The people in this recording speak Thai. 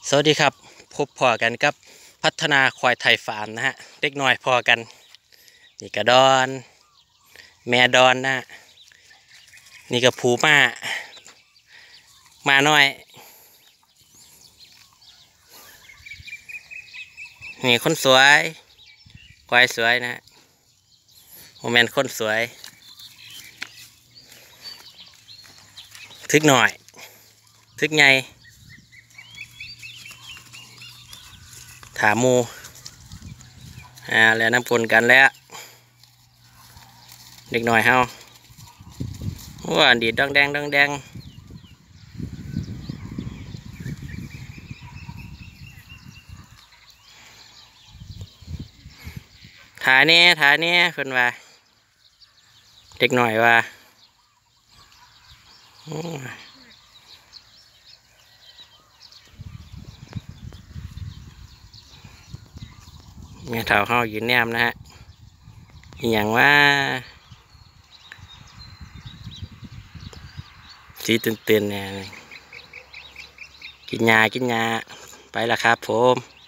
สวัสดีครับพบพอกันกับพัฒนาควายไทยฟาร์มนะฮะเล็กน้อยพอกันนี่กระดอนแม่ดอนนะนี่ก็ผูมาน้อยนี่คนสวยควายสวยนะโมเมนต์คนสวยทึกหน่อยทึกใหญ่ถามูแล้วน้ำปนกันแล้วเด็กหน่อยเฮาว่าดีดดังแดงถ่ายเนี่ยเพิ่นว่าเด็กหน่อยว่าแม่เฒ่าเฮายืนแนมนะฮะอย่างว่าสีตื่นเนี่ยกินยาไปละครับผม